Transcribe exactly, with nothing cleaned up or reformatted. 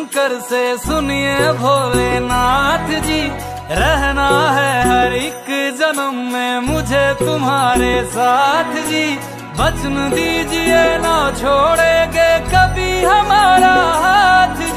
शंकर से सुनिए भोलेनाथ जी, रहना है हर एक जन्म में मुझे तुम्हारे साथ जी। वचन दीजिए ना छोड़ेंगे कभी हमारा हाथ